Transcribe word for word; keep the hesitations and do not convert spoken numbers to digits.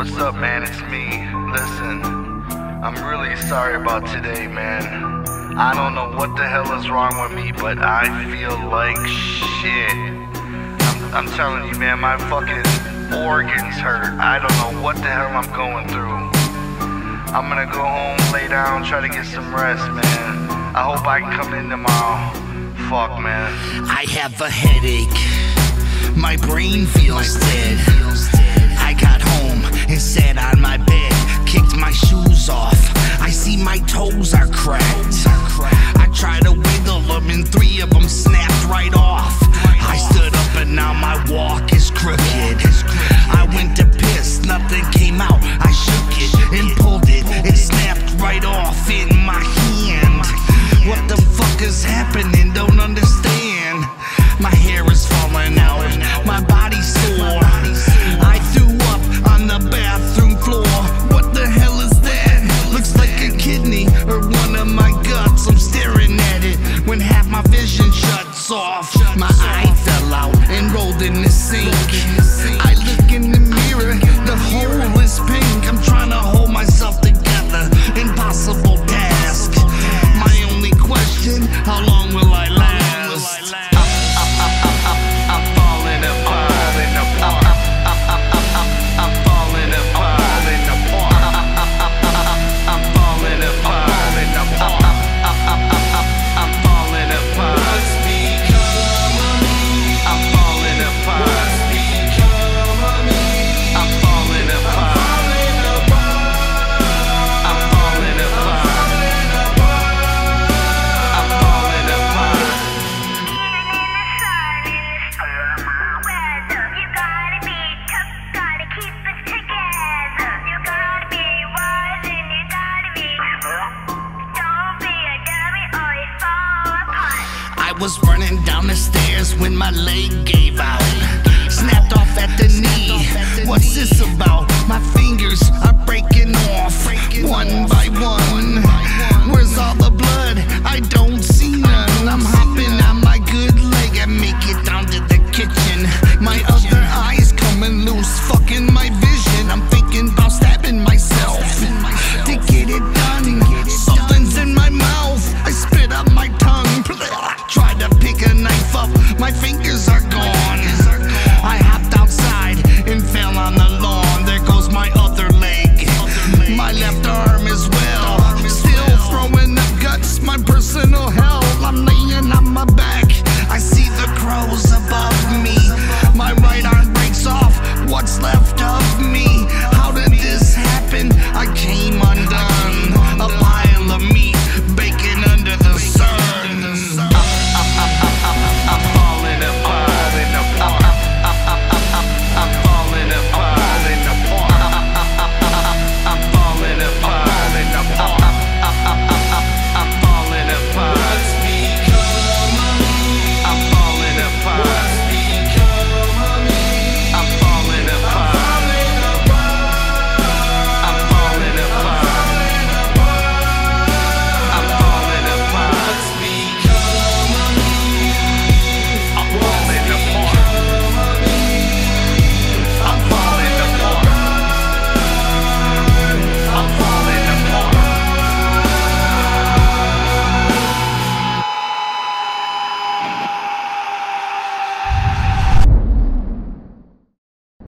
What's up, man? It's me. Listen, I'm really sorry about today, man. I don't know what the hell is wrong with me, but I feel like shit. I'm, I'm telling you, man, my fucking organs hurt. I don't know what the hell I'm going through. I'm gonna go home, lay down, try to get some rest, man. I hope I can come in tomorrow. Fuck, man. I have a headache. My brain feels dead. I got home and sat on my bed, kicked my shoes off. I see my toes are cracked. I tried to wiggle them and three of them snapped right off. I stood up and now my walk is crooked. I went to piss, nothing came out. I shook it and pulled it. It snapped right off in my hand. What the fuck is happening? Don't understand. My hair is falling out, my body's sore. I threw up on the bathroom floor. What the hell is that? Looks like a kidney or one of my guts. I'm staring at it when half my vision shuts off. My eye fell out and rolled in the sink. I look in the mirror, the hole is pink. I'm trying to hold myself together, impossible task. My only question, how long will I last? I was running down the stairs when my leg gave out, snapped off at the knee. What's this about? My fingers are breaking off one by one.